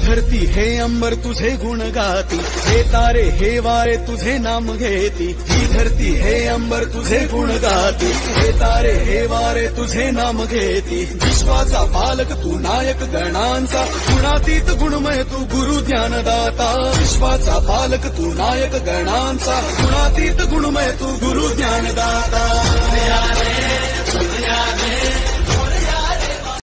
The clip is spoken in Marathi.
धरती हे अंबर तुझे गुण गाती, हे तारे हे वारे तुझे नाम घेती। ही धरती हे अंबर तुझे गुण गाती, हे तारे हे वारे तुझे नाम घेती। विश्वाचा पालक तू नायक गणांचा, गुणातीत गुणमय तू गुरु ज्ञानदाता। विश्वाचा पालक तू नायक गणांचा, गुणातीत गुणमय तू गुरु ज्ञानदाता।